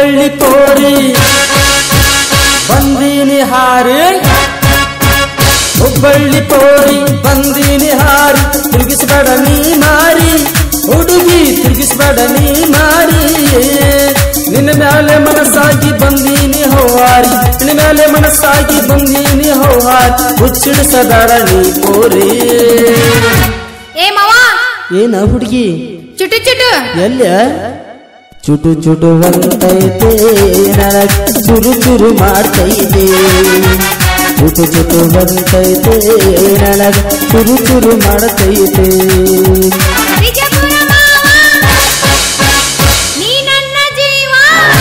ಹುಬ್ಬಳ್ಳಿ ಪೋರಿ ಬಂದೀನಿ ಹಾರಿ ಹುಬ್ಬಳ್ಳಿ ಪೋರಿ ಬಂದೀನಿ ಹಾರಿ ತಿರುಗಿಸಬೇಡ ನೀ ಮಾರಿ ಹುಡುಗಿ ತಿರುಗಿಸಬೇಡ ನೀ ಮಾರಿ ನಿನ್ನ ಮ್ಯಾಲೆ ಮನಸ್ಸಾಗಿ ಬಂದೀನಿ ಹೌಹಾರಿ ನಿನ್ನ ಮ್ಯಾಲೆ ಮನಸ್ಸಾಗಿ ಬಂದೀನಿ ಹೌಹಾರಿ ಹುಚ್ಚಿಡಿಸಬೇಡ ನೀ ಪೋರಿ ಏ ಮಾವ ಏನ ಹುಡುಗಿ ಚುಟು ಚುಟು ಎಲ್ಲ ಚುಟು ಚುಟು ಅಂತೈತೆ ನನಗ ಚುರು ಚುರು ಮಾಡ್ತೈತೆ ಚುಟು ಚುಟು ಅಂತೈತೆ ನನಗ ಚುರು ಚುರು ಮಾಡ್ತೈತೆ ವಿಜಯಪುರ ಮಾವ ನೀ ನನ್ನ ಜೀವ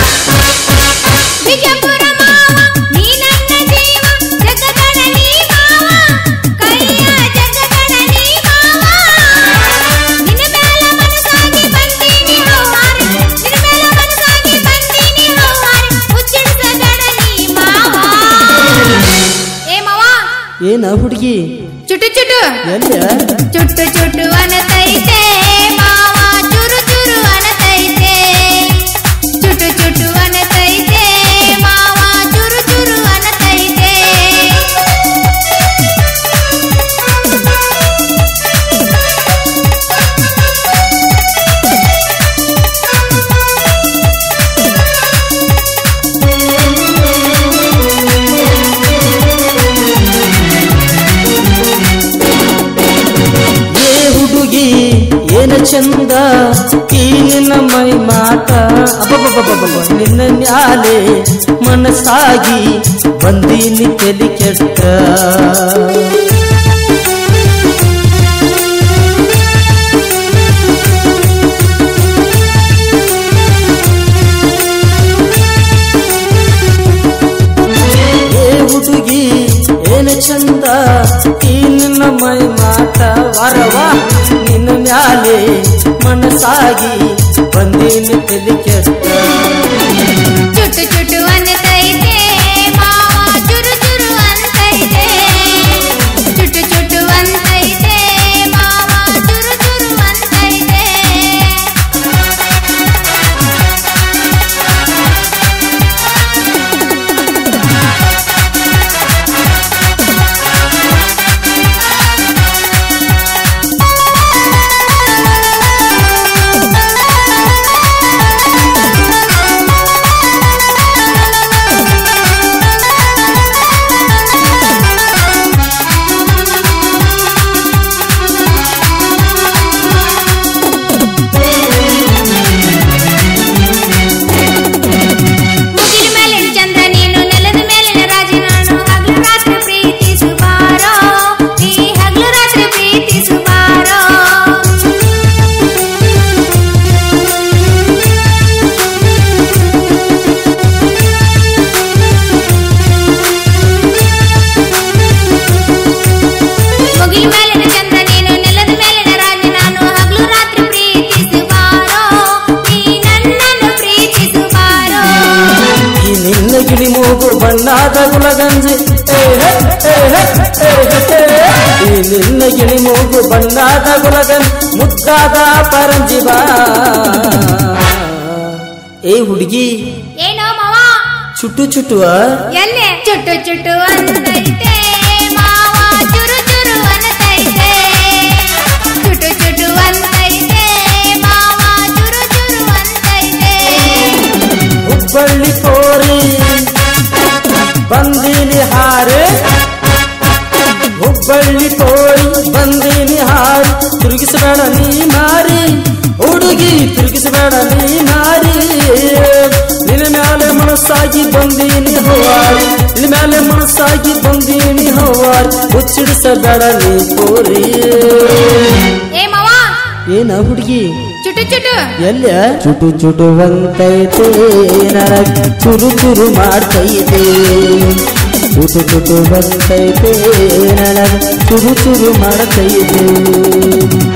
ವಿಜಯಪುರ ಮಾವ ನೀ ನನ್ನ ಜೀವ ಜಗದಣ ನೀ ಮಾವ ಕೈಯ ಜಗದಣ ನೀ ಮಾವ ನಿನ್ನ ಮೇಲೆ ಮನಸ್ಸಾಗಿ ಬಂದೀನಿ ಹೌಹಾರಿ ನಿನ್ನ ಮೇಲೆ ಮನಸ್ಸಾಗಿ ಬಂದೀನಿ ಹೌಹಾರಿ ಹುಚ್ಚಿಡಿಸಬೇಡ ನೀ ಮಾವ ಏ ಮಾವ ಏನ ಹುಡುಗಿ ಚುಟು ಚುಟು ಎಲ್ಲ ಚುಟ್ಟು ಚುಟ್ಟು ಅನತೈತೆ ಮಾವ ಚುರು ಚುರು ಅನತೈತೆ ಚುಟ್ಟು ಚುಟ್ಟು ಅನತೈತೆ ಮಾವ ಚುರು ಚುರು ಅನತೈತೆ ಏನ ಚಂದ ಈ ನಿನ್ನ ಮೈ ಮಾತ ಅಬ್ಬಬ್ಬಬ್ಬಬ್ಬ ನಿನ್ನ ಮ್ಯಾಲೆ ಮನಸ್ಸಾಗಿ ಬಂದೀನಿ ತಲಿ ಕೆಟ್ಟ ಏ ಹುಡುಗಿ ಏನ ಚಂದ ಈ ನಿನ್ನ ಮೈ ಮಾತ ವರವಾ ನಿನ್ನ ಮ್ಯಾಲೆ ಮನಸ್ಸಾಗಿ ಬಂದೀನಿ ತಲಿ ಕೆಟ್ಟ ಚುಟ್ಟು ಚುಟ್ಟು ಅನತೈತೆ ಮಾವ ಚುರು ಚುರು ಅಂತೈತೆ ಚುಟ್ಟು ಚುಟ್ಟು ಅಂತೈತೆ ಮಾವ ಚುರು ಚುರು ಅಂತೈತೆ ಗಿಳಿ ಮೂಗು ಬಣ್ಣಾದ ಗುಲಗಂಜಿ ಈ ನಿನ್ನ ಗಿಳಿ ಮೂಗು ಬಣ್ಣಾದ ಗುಲಗಂಜಿ ಮುದ್ದಾದ ಪರಂಜಿ ಬಾ ಏ ಹುಡುಗಿ ಏನೋ ಮಾವ ಚುಟ್ಟು ಚುಟ್ಟುವ ಎಲ್ಲೆ ಚುಟ್ಟು ಚುಟ್ಟು ಅಂತೈತೆ ಮಾವ ಚುರು ಚುರು ಅಂತೈತೆ ಚುಟ್ಟು ಚುಟ್ಟು ಅಂತೈತೆ ಮಾವ ಚುರು ಚುರು ಅಂತೈತೆ ಹುಬ್ಬಳ್ಳಿ ಪೋರಿ ಬಂದೀನಿ ಹಾರಿ ಹುಬ್ಬಳ್ಳಿ ಪೋರಿ ಬಂದೀನಿ ಹಾರಿ ತಿರುಗಿಸಬೇಡ ನೀ ಮಾರಿ ಹುಡುಗಿ ತಿರುಗಿಸಬೇಡ ನೀ ಮಾರಿ ನಿನ್ನ ಮ್ಯಾಲೆ ಮನಸ್ಸಾಗಿ ಬಂದೀನಿ ಹೌಹಾರಿ ನಿನ್ನ ಮ್ಯಾಲೆ ಮನಸ್ಸಾಗಿ ಬಂದೀನಿ ಹೌಹಾರಿ ಹುಚ್ಚಿಡಿಸಬೇಡ ನೀ ಪೋರಿ ಏ ಮಾವ ಏನ ಹುಡುಗಿ ಚುಟು ಚುಟು ಎಲ್ಲ ಚುಟು ಚುಟು ಅಂತೈತೆ ನನಗ ಚುರು ಚುರು ಮಾಡ್ತೈತೆ ಚುಟು ಚುಟು ಅಂತೈತೆ ನನಗ ಚುರು ಚುರು ಮಾಡ್ತೈತೆ